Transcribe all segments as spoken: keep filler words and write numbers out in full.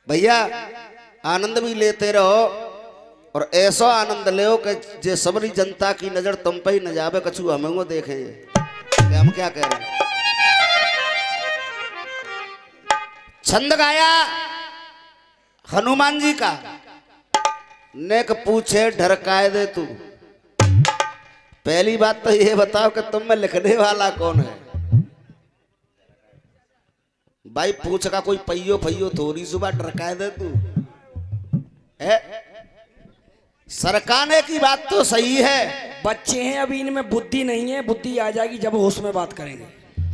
भैया आनंद भी लेते रहो और ऐसा आनंद ले कि जे सबरी जनता की नजर तुम पे ही न जावे, कछु हमें देखे कि हम क्या कह रहे हैं। छंद गाया हनुमान जी का, नेक पूछे ढरकाए दे तू। पहली बात तो ये बताओ कि तुम में लिखने वाला कौन है भाई? पूछ का कोई पहियो फैयो थोड़ी सुबह ढरकाए दे तू है। सरकाने की बात तो सही है, बच्चे हैं अभी, इनमें बुद्धि नहीं है, बुद्धि आ जाएगी जब होश में बात करेंगे।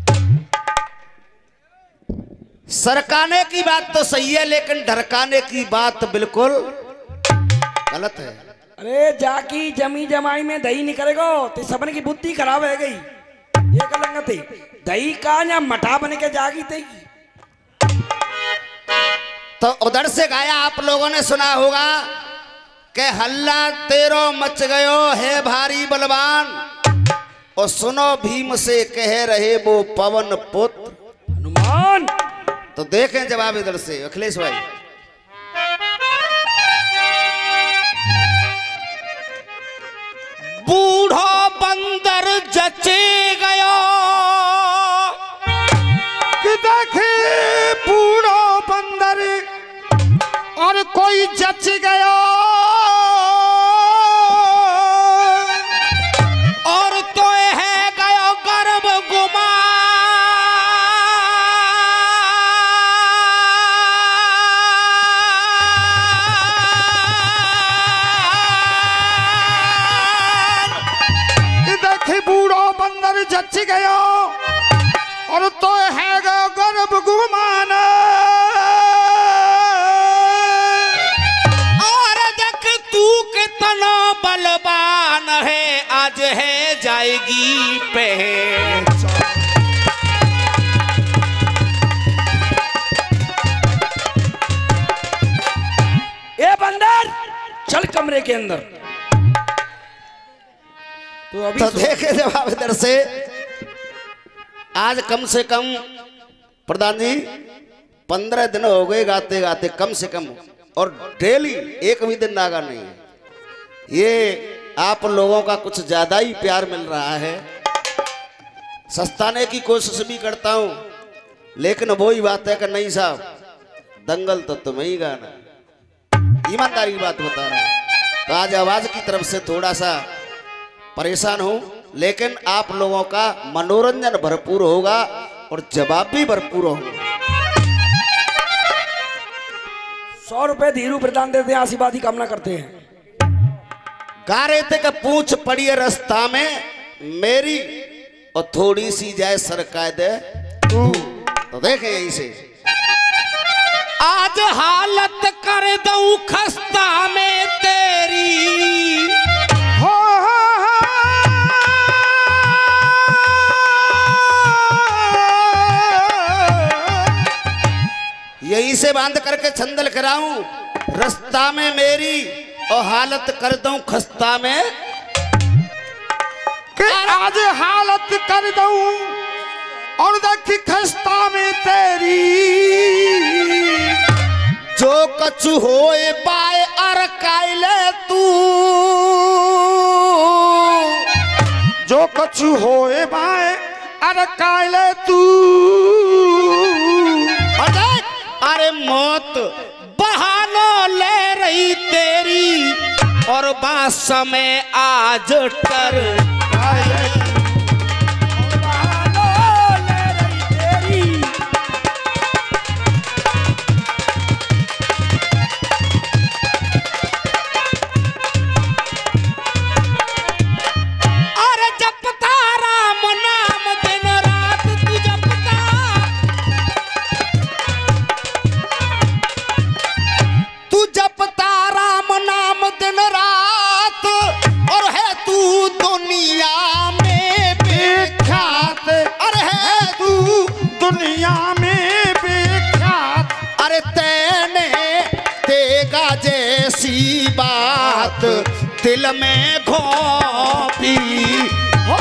सरकाने की बात तो सही है लेकिन ढरकाने की बात बिल्कुल गलत है। अरे जाकी जमी जमाई में दही निकलेगा तो सबने की बुद्धि खराब है गई। ये कलंग थे दही का या मठा बन के जागी थे। तो उधर से गाया आप लोगों ने सुना होगा कि हल्ला तेरो मच गयो है भारी बलवान, और सुनो भीम से कह रहे वो पवन पुत्र हनुमान। तो देखें जवाब इधर से अखिलेश भाई। बूढ़ो बंदर जचे गयो कि देखे बूढ़ो बंदर और कोई जच गया, और तो है गयो गर्भ गुमा। बूढ़ो बंदर जच गया और तो है गर्भ गुमान। और देख तू कितना बलवान है, आज है जाएगी पहचान। ए बंदर चल कमरे के अंदर। तो अभी तो देखे जवाब इधर से। आज कम से कम प्रधान जी पंद्रह दिन हो गए गाते गाते कम से कम, और डेली एक भी दिन नागा नहीं है। ये आप लोगों का कुछ ज्यादा ही प्यार मिल रहा है। सस्ताने की कोशिश भी करता हूं लेकिन वही बात है कि नहीं साहब दंगल तो तुम्हें ही गाना। ईमानदारी की बात बता रहा हूं। तो आज आवाज की तरफ से थोड़ा सा परेशान हूं, लेकिन आप लोगों का मनोरंजन भरपूर होगा और जवाब भी भरपूर होगा। सौ रुपए धीरू प्रदान देते हैं, आशीर्वाद की कामना करते हैं। गा रहे थे कि पूछ पड़ी है रास्ता में मेरी और थोड़ी सी जाए सरकाए दे तू। तो देखे यहीं से आज हालत कर दूं खस्ता में तेरी। हो यही से बांध करके छंदल कराऊं रास्ता में मेरी और हालत कर दूं खस्ता में। कि आज हालत कर दूं और देखी खस्ता में तेरी। जो कछु होए बाय अर कायले तू, जो कछु होए बाय अर कायले तू। अरे मौत बहानो ले रही तेरी और बात समय आज टर। दिल में घोंपी हो।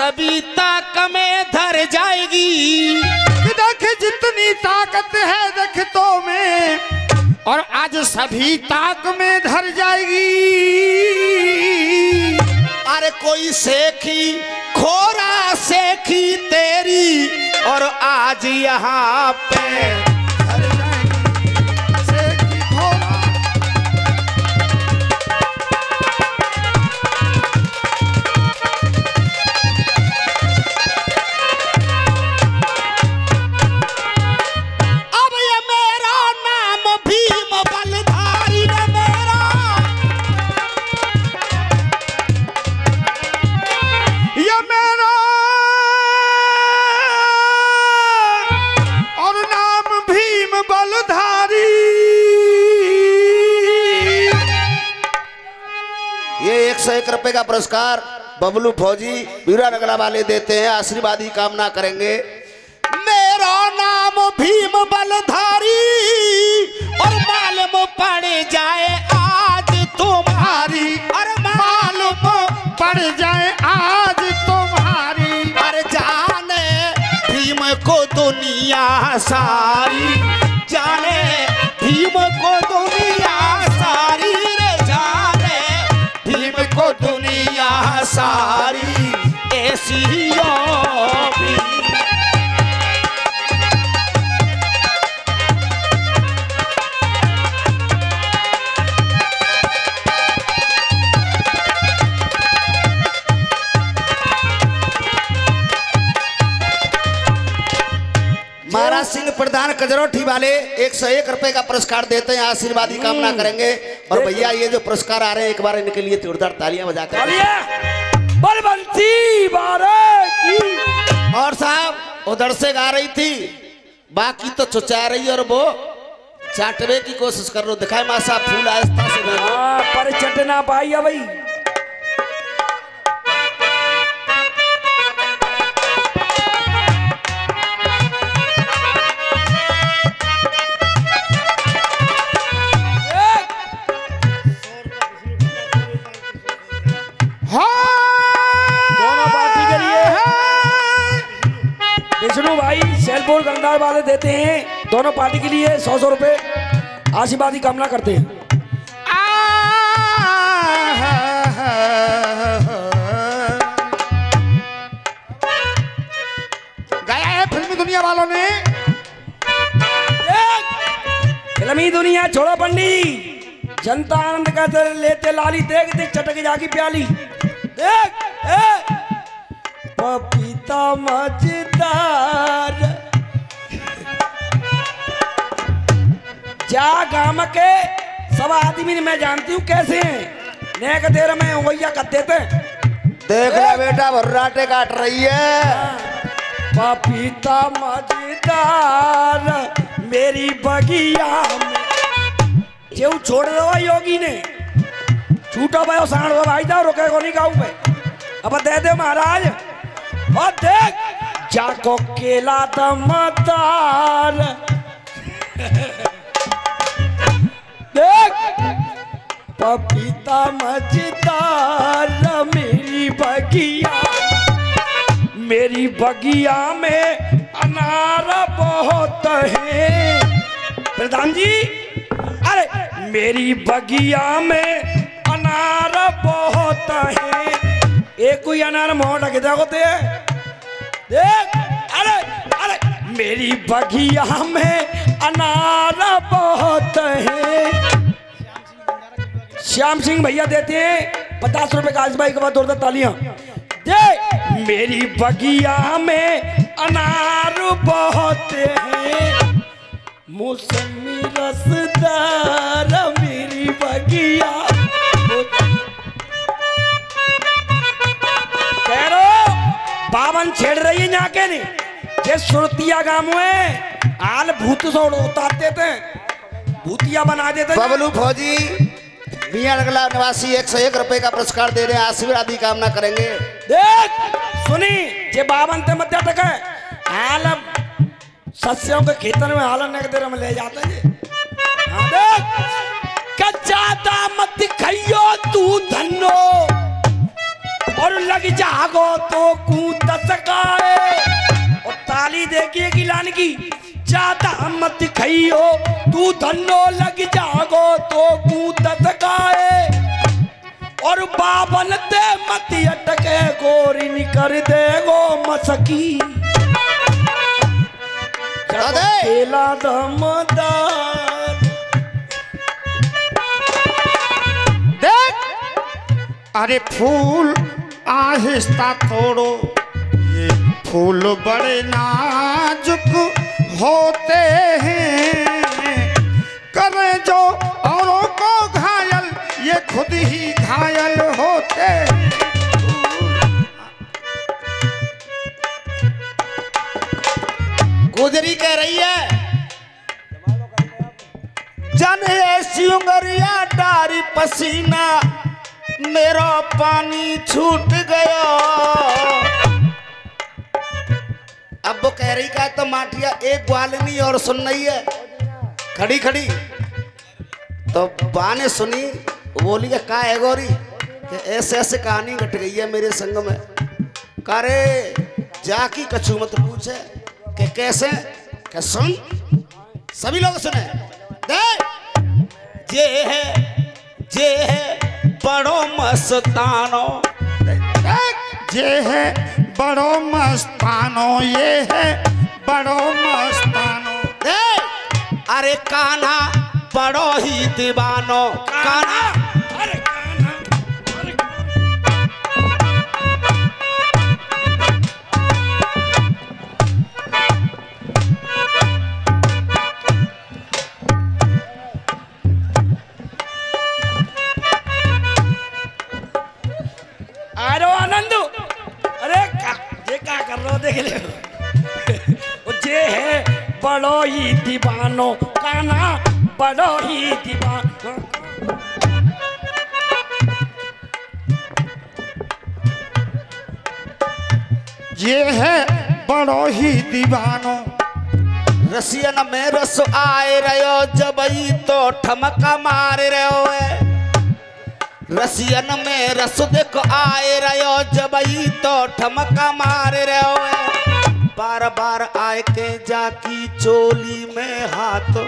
सभी ताक में धर जाएगी। देख जितनी ताकत है देख तो में, और आज सभी ताक में धर जाएगी। अरे कोई सेखी खोरा सेखी तेरी, और आज यहाँ पे धर जाएगी सेखी खोरा। एक रुपए का पुरस्कार बबलू फौजी वीरा नगला वाले देते हैं। आशीर्वाद की कामना करेंगे। मेरा नाम भीम बलधारी, और मालूम पड़ जाए आज तुम्हारी, और मालूम पड़ जाए आज तुम्हारी। और जाने भीम को दुनिया सारी, जाने भीम को दुनिया सारी, को दुनिया सारी ऐसी भी। महाराज सिंह प्रधान कजरोठी वाले एक सौ एक रुपए का पुरस्कार देते हैं। आशीर्वाद की कामना करेंगे। और भैया ये जो पुरस्कार आ रहे हैं एक बार इनके लिए जोरदार तालियां बजाकर। बलवंती बारे की। और साहब उधर से गा रही थी, बाकी तो चुचा रही और वो चाटवे की कोशिश कर लो। दिखाए मां साहब फूल आस्था से हाँ, पर चट ना पाई है भाई। विष्णु भाई सेलपुर गंगार वाले देते हैं दोनों पार्टी के लिए सौ सौ रुपए। आशीर्वाद की कामना करते हैं। गाया है फिल्मी दुनिया वालों ने। फिल्मी दुनिया छोड़ो पंडी, जनता आनंद का लेते लाली, देख देख चटक जागी प्याली। देख ए, पपीता मजेदार जा गाम के सब आदमी मैं जानती हूँ कैसे हैं। नेक देर में वैया कर देते। देख ले बेटा भर्राटे काट रही है। पपीता मजेदार मेरी बगिया में जेऊ छोड़ दो योगी ने। छूटो भाई साढ़ भाई जाओ रुके को नहीं गाऊ पे। अब दे दे महाराज। और देख जाको केला दमदार। देख पपीता मजेदार मेरी बगिया, मेरी बगिया में अनार बहुत है। प्रधान जी अरे मेरी बगिया में अनार बहुत है। एक कोई अनार मोह ढक होते हैं। देख अरे अरे मेरी बगिया में अनार बहुत है। श्याम सिंह भैया देते हैं पचास रुपए का। आज भाई के बाद जोरदार तालियां। दे मेरी बगिया में अनार बहुत है, मौसमी रसदार मेरी बगिया। कह रो बावन छेड़ रही है यहाँ के नहीं जे सुरतिया गाँव में आल भूत सोड़ उतारते थे, भूतिया बना देते। बबलू फौजी मियां नगला निवासी एक सौ एक रुपए का पुरस्कार दे रहे हैं। आशीर्वाद की कामना करेंगे। देख सुनी जे बावन ते मध्य टक हाल सस्यों के खेतन में हाल ने देर में ले जाते हैं। हाँ देख कच्चा दामत खइयो तू धन्नो, और लग जागो तो कूद जानकी ज्यादा मत खइयो तू धन्नो लग जागो तो कूदत गाए और बाबन ते मत अटके गोरी कर देगो मसकी केला दमदार देख अरे फूल आहिस्ता तोड़ो ये फूल बड़े नाजुक होते हैं करे जो औरों को घायल ये खुद ही घायल होते हैं। गुजरी कह रही है जन ऐसी उंगरिया डारी पसीना मेरा पानी छूट गया। अब वो कह रही का तो माटिया एक ग्वालिनी और सुन रही है खड़ी खड़ी तो बा ने सुनी बोली का का है गौरी कि ऐसे ऐसे कहानी घट गई है मेरे संग में। कारे जाकी कछु मत पूछे कि कैसे कि सुन सभी लोग सुने दे जे है जे है बड़ो मस्तानो ये है बड़ो मस्तानो ये है बड़ो मस्तानो दे अरे कान्हा बड़ो ही दीवानो कान्हा अरे कान्हा अरे आरो आनंदू अरे का ये क्या कर रहे हो देख ले वो जे है बड़ो ही दीवानो कान्हा बड़ो ही दीवानो ये है बड़ो ही दीवानो रसियन में रस आए रहो जबई तो ठमका मार रहो है रसियन में रस देखो आए रहो जबई तो ठमका मार रहो है बार बार आए के जाकी चोली में हाथ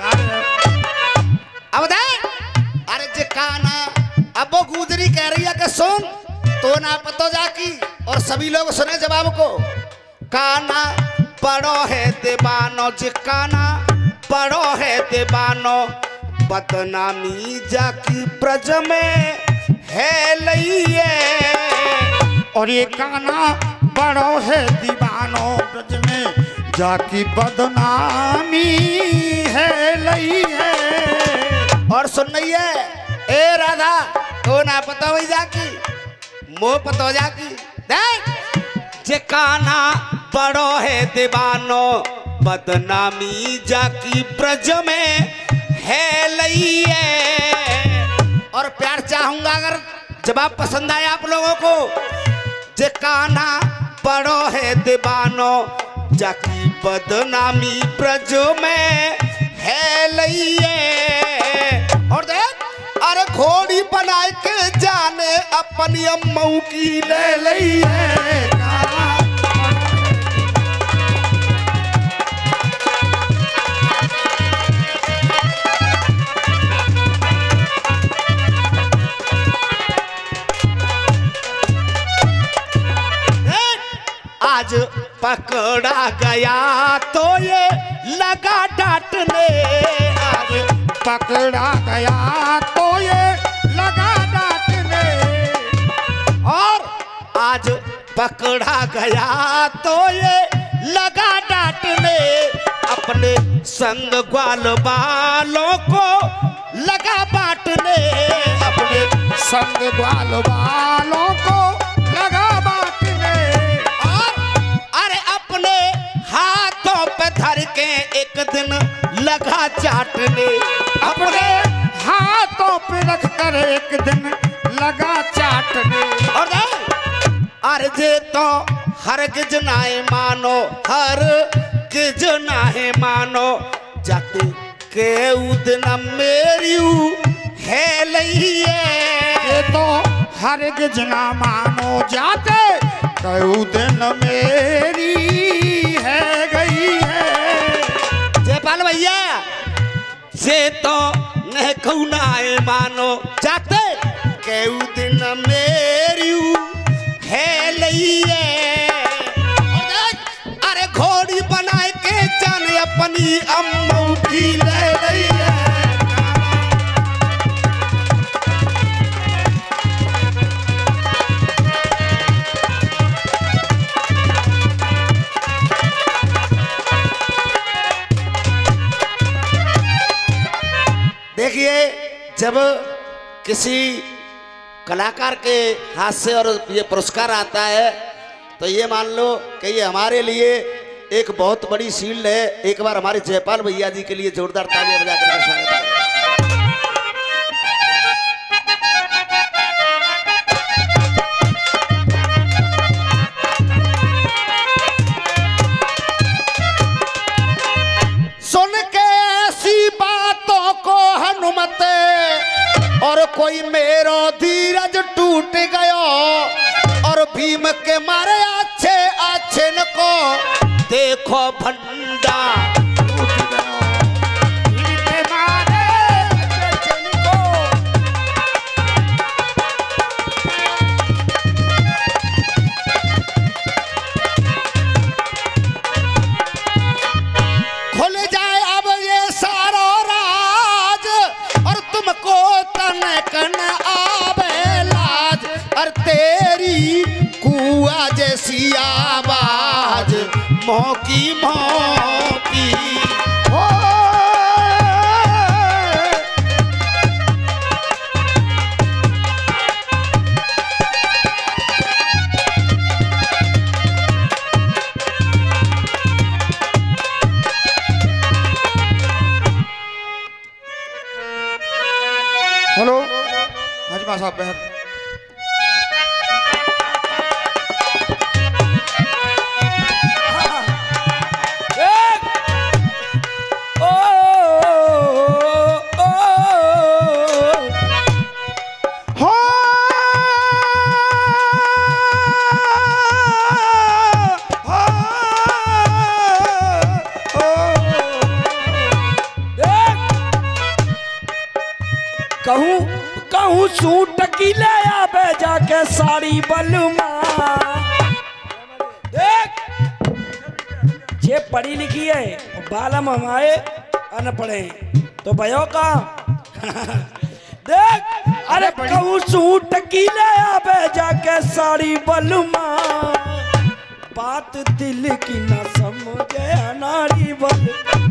अब दे अरे जे काना अब वो गुजरी कह रही है कि सुन तो ना पतो जाकी और सभी लोग सुने जवाब को काना बड़ो है दीवानो जे काना बड़ो है दीवानो बदनामी जाकी ब्रज में है लइए और ये काना बड़ो है दीवानो ब्रज में जाकी बदनामी है लई है। और सुन रही है ए राधा तो ना पता वही जाकी मोह पता जाकी देख जे काना बड़ो है दीवानो बदनामी जाकी ब्रज में है लई है। और प्यार चाहूंगा अगर जवाब पसंद आया आप लोगों को जे काना बड़ो है दीवानो जाकी बदनामी ब्रज में है लई है। और देख अरे घोड़ी बनाए के जाने अपनी अम्मऊ की ले लई है। आज पकड़ा गया तो ये लगा डांटने आज पकड़ा गया तो ये लगा डांटने और आज पकड़ा गया तो ये लगा डांटने अपने संग ग्वाल बालों को लगा बांटने अपने संग ग्वाल वालों को लगा बांटने और अरे अपने हाथों पे धर के एक दिन लगा चाटने अपने हाथों पे रख कर एक दिन लगा चाटने और अरे जे तो हर गिज नाहे मानो हर गिज नाहे मानो जाते के उदन मेरी है लई है। ये तो हर गिज ना मानो जाते कई दिन मेरी है गई है। से तो न कौनाए मानो जाते केउ दिन मेरी है लइए अरे घोड़ी बनाए के जाने अपनी अम्मू भी ले रही है। देखिए जब किसी कलाकार के हाथ से और ये पुरस्कार आता है तो ये मान लो कि ये हमारे लिए एक बहुत बड़ी शील्ड है। एक बार हमारे जयपाल भैया जी के लिए जोरदार तालियां बजा कर स्वागत करें। सुन के ऐसी बातों को हनुमत और कोई मेरो धीरज टूट गयो और भीम के मारे अच्छे अच्छे न को देखो भंडा टूट गयो भीम के मारे अच्छे न को। खुल जाए अब ये सारा राज और तुमको तनकन आवे लाज और तेरी कुआ जैसी आवाज मौकी मौकी हो। हेलो हजमा साहब बहन कहूँ कहूँ सूट की ले आबे जाके साड़ी बलमा देख जे पढ़ी लिखी है बालम हमारे अनपढ़े तो भयो का देख अरे कहूँ सूट की ले आबे जाके साड़ी बलमा बात दिल की न समझे अनाड़ी बल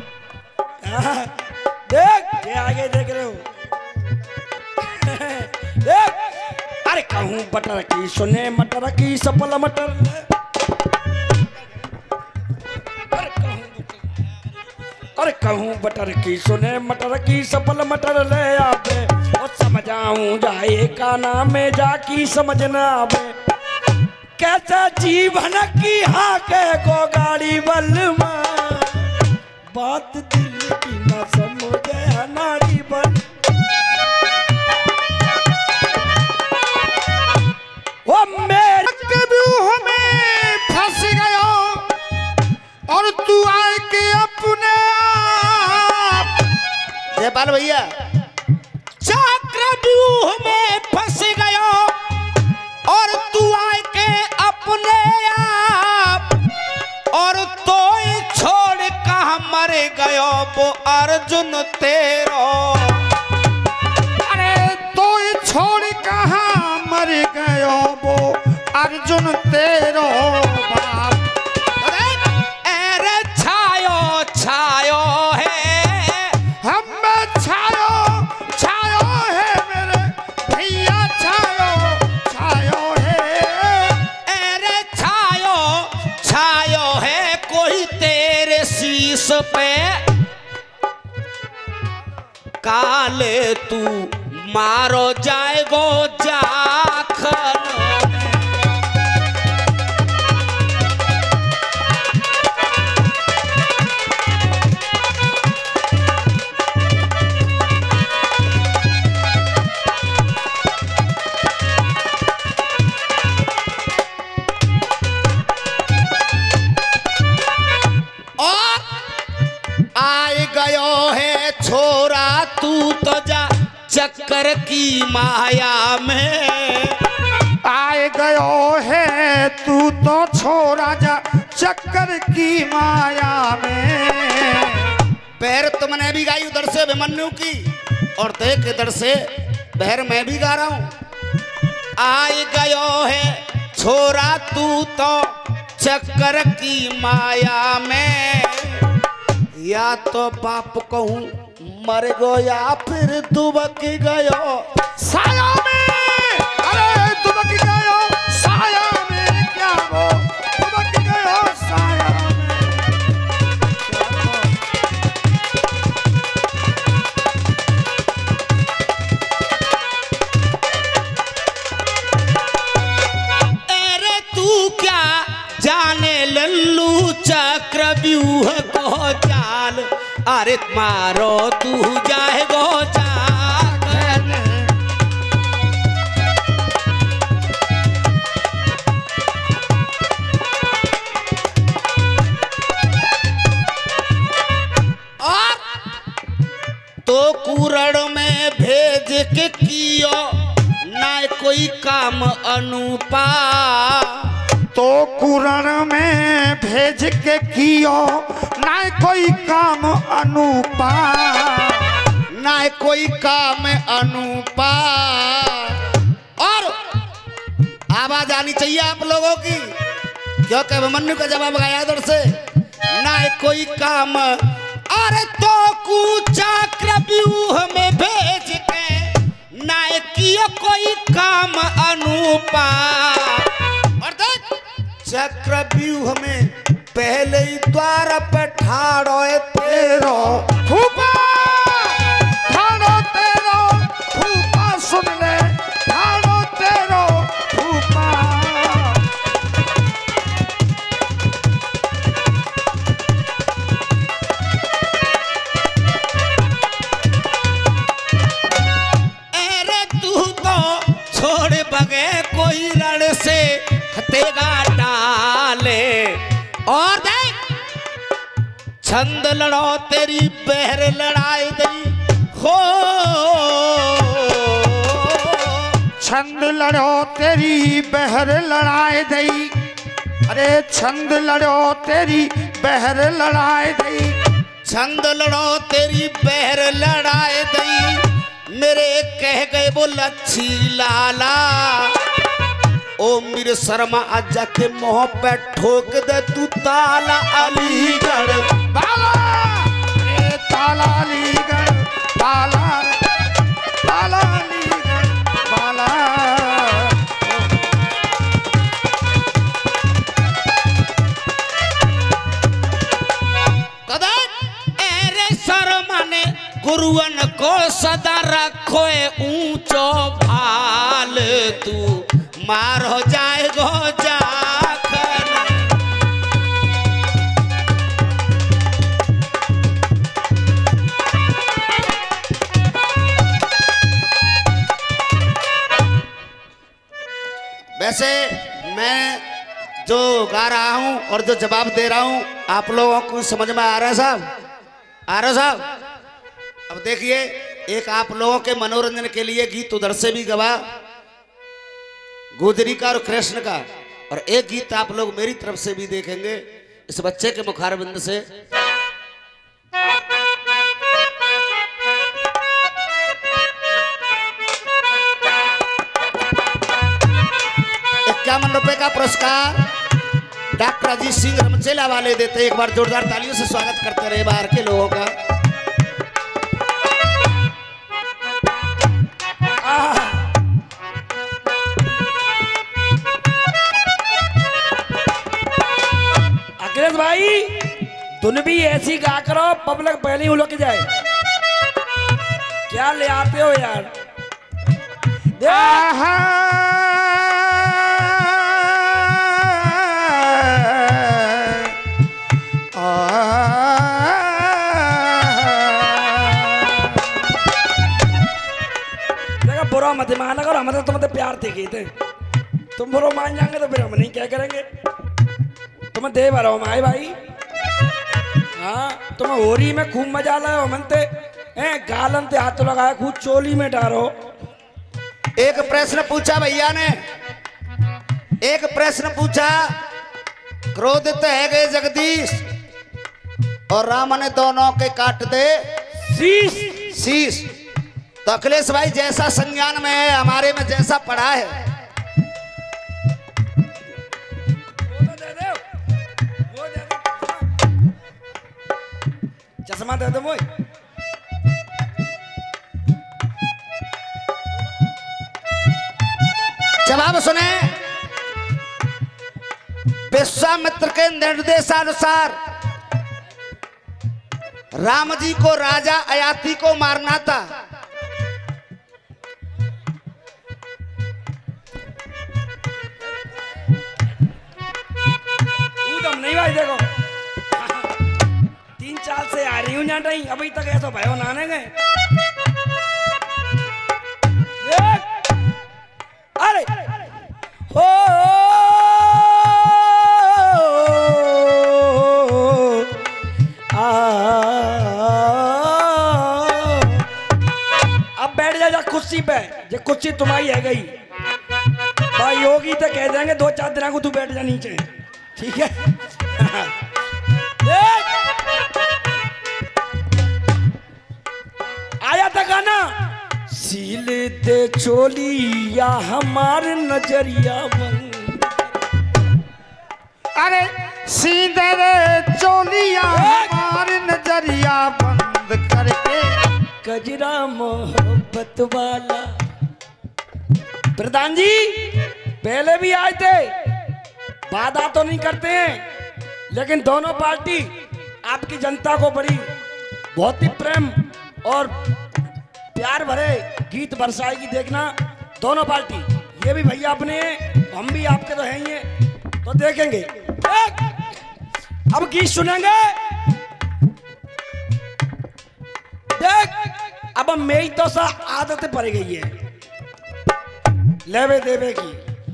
देख ये आगे देख रहे हो अरे कहूँ बटर की सुने मटर की सफल मटर अरे कहूँ बटर की सुने मटर की सफल मटर ले आवे और समझाऊं जाए का नाम में जाकी समझ न आवे कैसा जीवन की हाँ के को गाड़ी बलमा बात दिल की न समझे नारी बल वो मेरे व्यूह में फंस गया और तू आए के अपने आप जयपाल भैया चक्रव्यूह में फंस गया और तू आए के अपने आप और तो छोड़ कहाँ मर गयो वो अर्जुन तेरो अरे तो छोड़ कहाँ मर गयो वो अर्जुन तेरो बाप अरे छायो छायो है हम छायो छायो है मेरे भैया छायो छायो है अरे छायो छायो है कोई तेरे शीश पे काले तू मारो जाएगो जाखन और आए गयो है छोरा जा चक्कर की माया में। आए गयो है तू तो छोड़ा जा चक्कर की माया में। पैर तुमने भी गाई उधर से अभिमन्यु की और देख इधर से बहर मैं भी गा रहा हूं। आए गयो है छोरा तू तो चक्कर की माया में। या तो बाप कहूं मर गो या फिर दुबक गयो साया में। अरे दुबक गयो साया में क्या वो दुबक गयो साया में। अरे तू क्या जाने लल्लू चक्रव्यूह को चाल। अरे मारो तू जाए गो चाल। और तो कुरण में भेज के कियो ना कोई काम अनुपा। तो कुरण में भेज के कियो ना कोई काम अनुपा। ना कोई काम अनुपा। और आवाज आनी चाहिए आप लोगों की क्योंकि अभिमन्यु का जवाब आया इधर से ना कोई काम। अरे तो चक्रव्यूह में भेज के ना कियो कोई काम अनुपा। और देख चक्रव्यूह में पहले ही द्वार पे ठाड़ो तेरो फूफा ठाड़ो तेरो फूफा सुन ले ठाड़ो तेरो फूफा। अरे तू तो छोड़ बगे कोई रण से हतेगा डाले। और देख छंद लड़ो तेरी बहर लड़ाई दई हो। छंद लड़ो तेरी बहर लड़ाए दई। अरे छंद लड़ो तेरी बहर लड़ाए दई। छंद लड़ो तेरी बहर लड़ाए दई मेरे कह गए वो लच्छी लाला। ओ मेरे शर्मा आजा के मुंह पे ठोक दे तू ताला अलीगढ़ बाला। अरे ताला अलीगढ़ बाला ताला अलीगढ़ बाला। कदम एरे शर्मा ने गुरुअन को सदा रखो ऊंचो भाल। तू मार हो जाए गो जाखन। वैसे मैं जो गा रहा हूं और जो जवाब दे रहा हूं आप लोगों को समझ में आ रहा है साहब? आ रहा साहब? अब देखिए एक आप लोगों के मनोरंजन के लिए गीत उधर से भी गवा गुजरी का और कृष्ण का और एक गीत आप लोग मेरी तरफ से भी देखेंगे इस बच्चे के मुखारबिंद से। इक्यावन रुपए का पुरस्कार डॉक्टर अजीत सिंह रमचेला वाले देते। एक बार जोरदार तालियों से स्वागत करते रहे बाहर के लोगों का। अखिलेश भाई तुम भी ऐसी गा करो पब्लिक पहले ही उलझ जाए। क्या ले आते हो यार? देखा बुरा मत माना करो, हमारे तो मतलब प्यार थे थे। तुम बुरा मान जाएंगे तो फिर हम नहीं क्या करेंगे। तुम दे भरो माए भाई। हाँ तुम होरी में खूब मजा लाओ मनते ए गालन ते हाथ लगाया खूब चोली में डारो। एक प्रश्न पूछा भैया ने, एक प्रश्न पूछा, क्रोधित है गए जगदीश और राम ने दोनों के काट दे शीश। शीश। तो अखिलेश भाई जैसा संज्ञान में है, हमारे में जैसा पढ़ा है, वो तो दे दो, वो दे दो, चश्मा दे दो मोई। जवाब सुने। विश्वामित्र के निर्देशानुसार राम जी को राजा अयाती को मारना था। ऊदम नहीं भाई, देखो तीन चार से आ रही हूँ नहीं, अभी तक ऐसा भयो नाने गए। अरे हो अब बैठ जा, जा कुर्सी पे, ये कुर्सी तुम्हारी है गई भाई। योगी तो कह देंगे दो चार दिन को तू बैठ जा नीचे, ठीक है। आया था गाना, सील दे चोली या हमार नजरिया बंद। अरे सीधे रे चोलिया हमारे नजरिया बंद करके। गजरा मोहब्बत वाला। प्रधान जी पहले भी आए थे, वादा तो नहीं करते हैं, लेकिन दोनों पार्टी आपकी जनता को बड़ी बहुत ही प्रेम और प्यार भरे गीत बरसाएगी। देखना दोनों पार्टी, ये भी भैया अपने हैं, हम भी आपके तो हैं ही हैं, तो देखेंगे। अब गीत सुनेंगे। देख अब मेरी तो सा आदत पड़ गई है लेवे देवे की,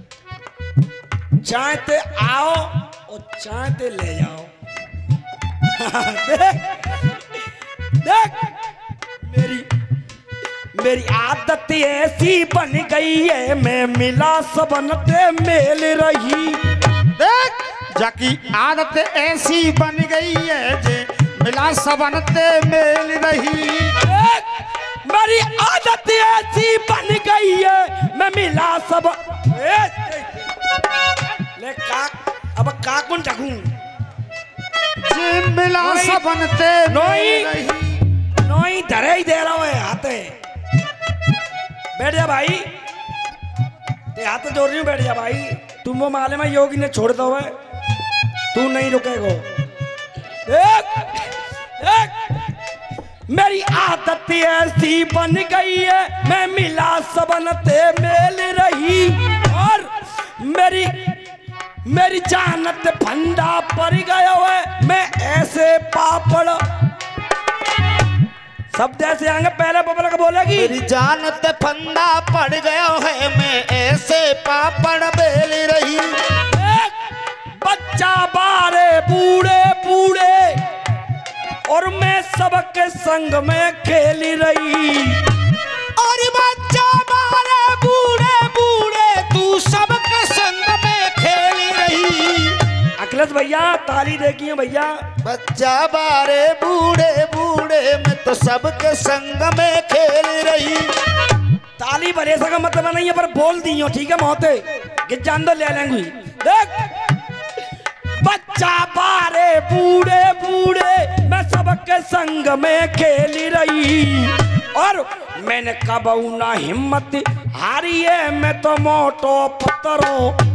चाहते आओ और चाहते ले जाओ। देख देख मेरी मेरी आदत ऐसी बन गई है, मैं मिला सबनते मेल रही। देख जाकी आदत ऐसी बन गई है, जे मिला सबनते मेल रही। देख मेरी आदत ऐसी बन गई है, मैं मिला सब ए, ले काक अब काकुन चखूं, जे मिला सबनते मेल रही। नोई धरे ही दे रहा है हाथे। बैठ जा भाई, ते हाथ जोड़ रही हूँ, बैठ जा भाई। तुम वो माले में योगी ने छोड़ दो है, तू नहीं रुकेगा। एक, एक, मेरी आदत ऐसी बन गई है, मैं मिला सबनते मेल रही। और मेरी मेरी जानत फंदा पड़ गया है, मैं ऐसे पापड़ सब जैसे आएंगे। पहले बबल का बोलेगी, मेरी जानत फंदा पड़ गया है, मैं ऐसे पापड़ बेल रही। एक बच्चा बारे बूढ़े बूढ़े और मैं सबके संग में खेल रही। और बच्चा बारे बूढ़े बूढ़े तू सबके संग में खेल रही। अखिलेश भैया ताली देखिए भैया। बच्चा बारे बूढ़े बूढ़े मैं तो सबके संग में खेल रही। ताली भरे सका मतलब नहीं है, पर बोल दी हो, ठीक है मोहते कि जान दो ले लेंगे। देख बच्चा बारे बूढ़े बूढ़े मैं सबके संग में खेल रही। और मैंने कब ना हिम्मत हारी है, मैं तो मोटो पत्थरों।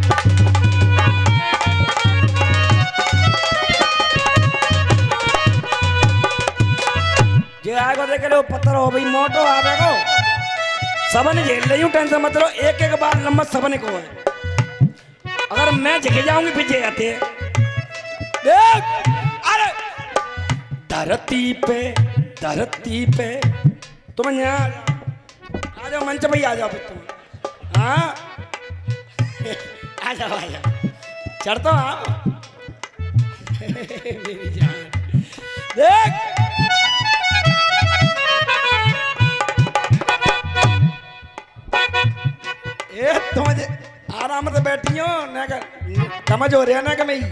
ये आएगा देख लो पत्थर हो भाई, मोटो आवेगो सबने झेल रही हूँ, टेंशन मत लो। एक एक बार नंबर सबने को है, अगर मैं झिक जाऊंगी पीछे आते। देख अरे धरती पे धरती पे तुम यहाँ आ जाओ, मंच पे आ जाओ फिर तुम। हाँ आ जाओ आ जाओ, चढ़ तो आओ। मेरी जान देख तो मुझे आराम से बैठी हो ना कर समझ हो रहा ना कि मैं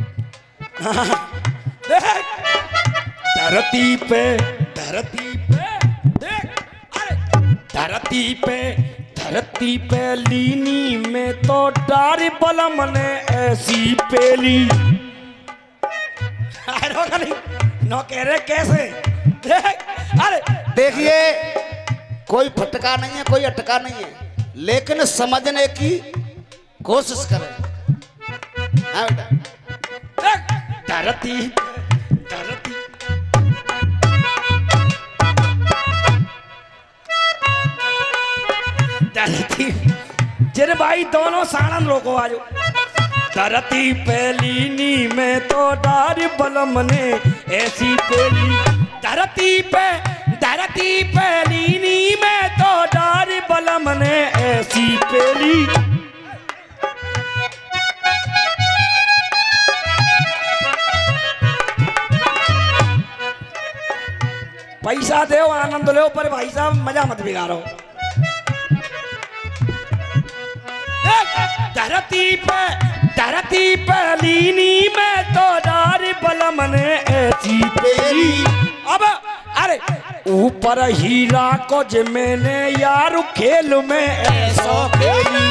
देख धरती पे धरती पे देख अरे धरती पे धरती पे लीनी में तो डारी बलम ने ऐसी पेली नो कह रहे कैसे देख अरे देखिए कोई फटका नहीं है, कोई अटका नहीं है, लेकिन समझने की कोशिश करें। हाँ बेटा देख धरती धरती धरती जिन भाई दोनों साणन रोको आजो धरती पेलीनी में तो डारी बलम ने ऐसी पेली धरती पे धरती पेलीनी में तो डारी बलम ने ऐसी पेली पैसा दो आनंद लो पर भाई साहब मजा मत बिगाड़ो। धरती पे धरती पे लीनी में तो डारी बलम ने ऐसी पेली अब अरे ऊपर हीरा को जे मैंने यार खेल में ऐसा खेली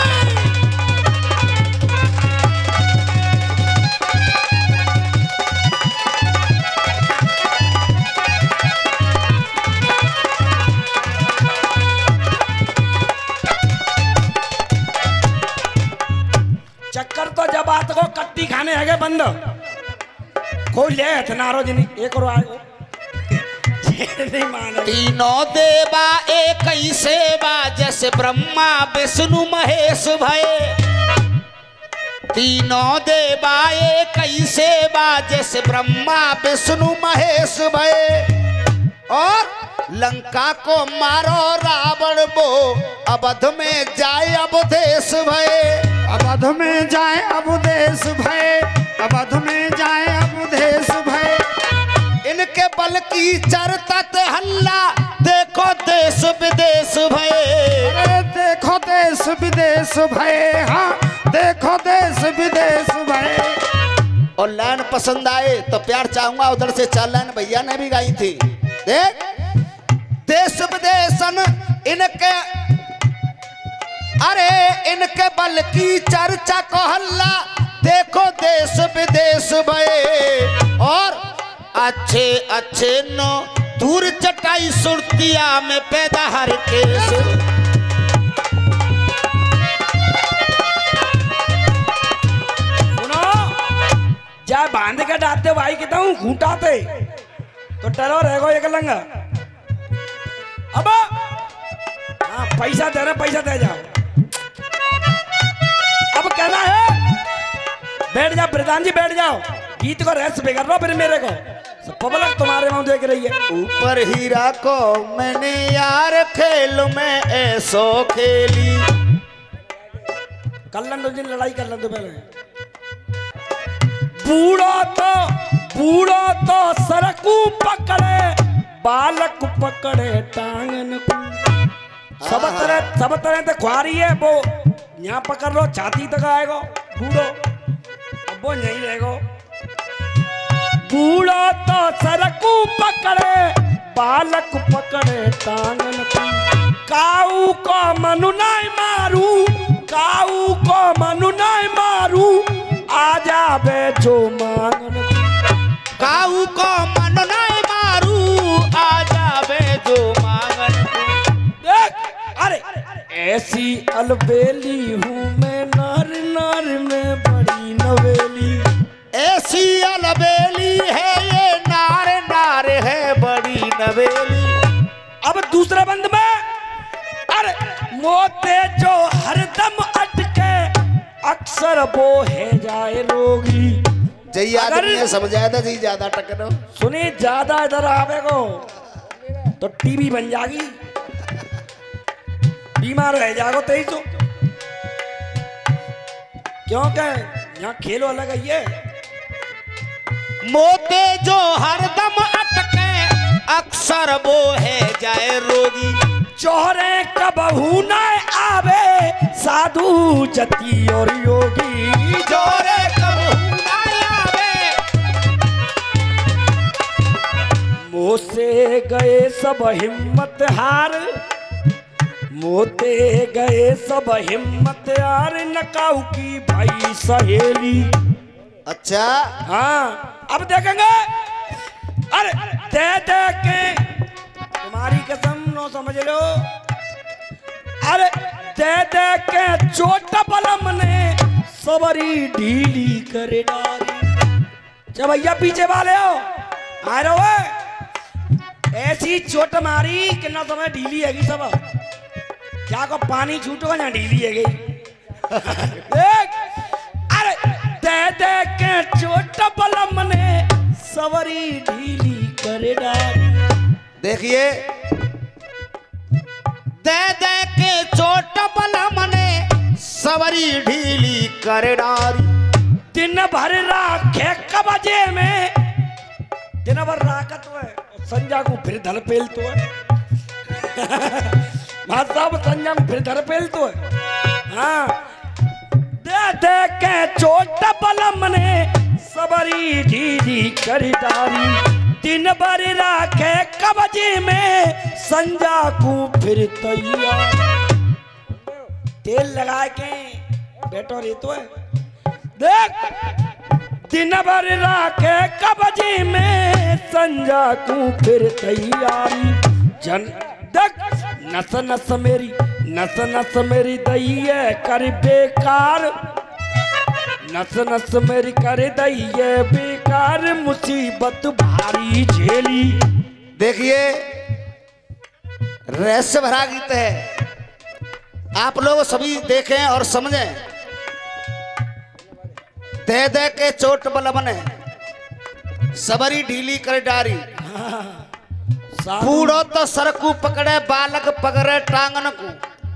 चक्कर तो जब बात को कट्टी खाने है बंद कोई ले नारो जी नहीं एक और आए नहीं माने तीनों देवा एक ही सेवा जैसे ब्रह्मा विष्णु महेश भये तीनों देवा एक ही सेवा जैसे ब्रह्मा विष्णु महेश भये और लंका को मारो रावण वो अवध में जाए अवधेश भये अवध में जाए अवधेश भय अवध में जाए अवधेश भय इनके बल की चरता हल्ला देखो देश विदेश भये अरे देखो देश विदेश भय हाँ देखो देश विदेश भय और लाइन पसंद आए तो प्यार चाहूंगा उधर से चार लाइन भैया ने भी गाई थी। देख देश विदेशन इनके अरे इनके बल की चर्चा को हल्ला देखो देश विदेश भये और अच्छे अच्छे नो दूर चटाई सुरतिया में पैदा हर केस सुनो जा बांध के डालते भाई कहता हूँ घूटाते तो डरो रहेगो एक लंगा अब हाँ पैसा दे रहे पैसा दे जाओ अब कहना है बैठ जाओ प्रधान जी बैठ जाओ गीत को रेस्ट बिगड़ रहा फिर मेरे को पब्लिक तुम्हारे मुंह देख रही है ऊपर हीरा को मैंने यार खेल में ऐसो खेली कर लन दो दिन लड़ाई कर लन दो पहले बूढ़ो तो बूढ़ो तो सरकू पकड़े बालक पकड़े टांगन को सब तरह सब तरह से खुआरी है वो यहाँ पकड़ लो छाती तक आएगा बूढ़ो अब वो नहीं रहेगा बूढ़ो तो सरकू पकड़े बालक पकड़े टांगन को काऊ को मनु नहीं मारू काऊ को मनु नहीं मारू आ जावे जो मांगन काऊ को मन नहीं मारू आ जावे जो मांगन देख अरे ऐसी अलबेली हूँ मैं नार नार में बड़ी नवेली ऐसी अलबेली है ये नार नार है बड़ी नवेली अब दूसरा बंद में अरे मोते जो हरदम अटके अक्सर वो है जाए रोगी जय आदमी है समझाया था जी ज्यादा टकरो सुनी ज्यादा इधर आवे को तो टीवी बन जाएगी बीमार रह जाओ तेईस तो क्योंकि यहाँ खेलो अलग है ये मोते जो हरदम अटके अक्सर वो है जाए रोगी चोरे कबहू न आवे साधु जति और योगी जोरे कबहू ना आवे। मोसे गए सब हिम्मत हार, मोते गए सब हिम्मत हार, नकाऊ की भाई सहेली। अच्छा हाँ अब देखेंगे। अरे दे दे के तुम्हारी कसम नो समझ लो। अरे दे दे के चोट बलम ने सबरी ढीली करे डाली। जब भैया पीछे वाले हो आ रहे हो, ऐसी चोट मारी कि ना समय ढीली है सब, क्या को पानी छूटो ना ढीली है गई। अरे दे दे के चोट बलम ने सवरी ढीली करे डाली। देखिए, दे दे के चोट बलम ने सवरी ढीली कर डाली। दिन भर राखे कबजे में, दिन भर राखत है संजा को फिर धल पेल तो है। साहब संजा को फिर धल पेल तो है। हाँ दे दे के चोट बलम ने सबरी ढीली कर डाली। दिन भर राखे कबजे में संजा को फिर तैयार। तेल लगा के बैठो रे तो है। देख दिन भर राखे कबजे में संजा को फिर तैयारी। जन देख नस नस मेरी नस नस मेरी दैये कर बेकार, नस नस मेरी कर दैये बेकार, मुसीबत भारी झेली। देखिए, रहस्य भरा गीत है, आप लोग सभी देखें और समझें। दे दे के चोट बलम ने सबरी ढीली कर डारी। बूढ़ो तो सरकू पकड़े बालक पकड़े टांगन को।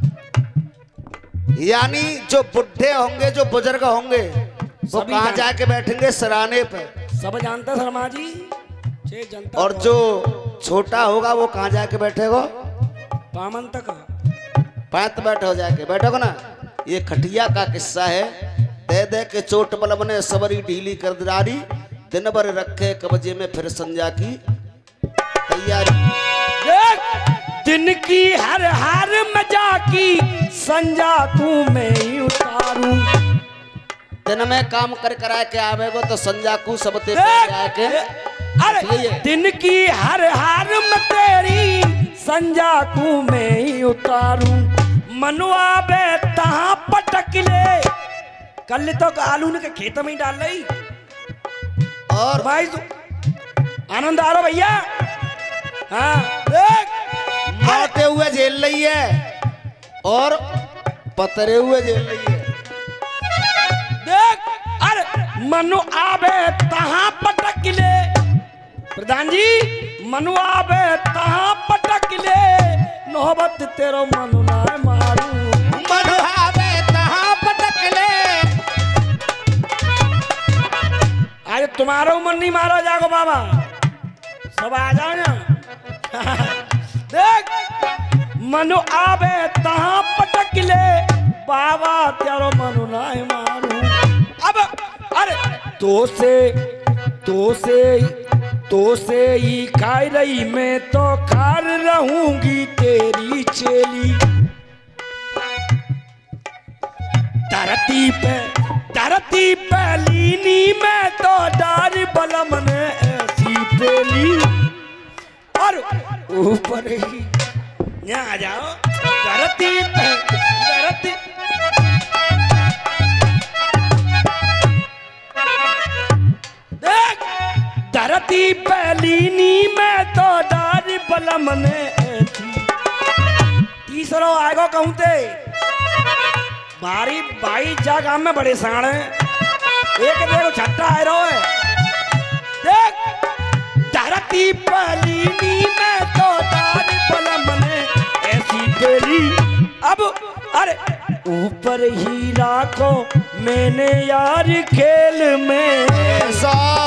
यानी जो बुढ़े होंगे, जो बुजुर्ग होंगे, वो कहाँ जाके बैठेंगे? सराने पे। सब जानते शर्मा जी, जनता। और जो छोटा होगा वो कहाँ जाके बैठेगा? पामन तक पैत बैठे हो जाके बैठोगे ना। ये खटिया का किस्सा है। दे दे के चोट बलम ने सबरी ढीली कर डारी। दिन भर रखे कब्जे में फिर संजा की तैयारी। दिन की हर हार मजा की संजा को मैं ही उतारूं। दिन में काम कर करा के आवेगो तो संजा को सबते के। अरे दिन की हर हार में तेरी संजा को मैं ही उतारूं। मनुआ बे तहाँ पटक ले, कल तो आलू ने के खेत में ही डाल रही। और भाई आनंद आ रहा भैया। हाँ देख मोटे हुए झेल रही है और पतरे हुए झेल रही है। देख अरे मनु आबे तहाँ पटक ले, प्रधान जी मनु आबे तहाँ पटक ले, नौबत तेरो मनु ना मारू। मनु आबे तहाँ पटक ले। आज तुम्हारा मन नहीं मारा जागो बाबा, सब आ जाओ ना। देख मनु आबे तहाँ पटक ले, बाबा तेरो मनु ना मारू। अब अरे तो से तो से तो से ही खाई रही, मैं तो खार रहूंगी तेरी चेली। धरती पे धरती पे लीनी में तो डार बलम ने ऐसी पेली। और ऊपर ही यहाँ आ जाओ धरती पे धरती। देख धरती पे लीनी में तो डार बलम ने ऐसी। तीसरो आएगो कहूँ ते भारी भाई जा गांव में बड़े साण है। एक देखो छट्टा आ रहा है। देख धरती पलीनी में तो डारी बलम ने ऐसी पेली। अब अरे ऊपर ही राखो मैंने यार खेल में ऐसा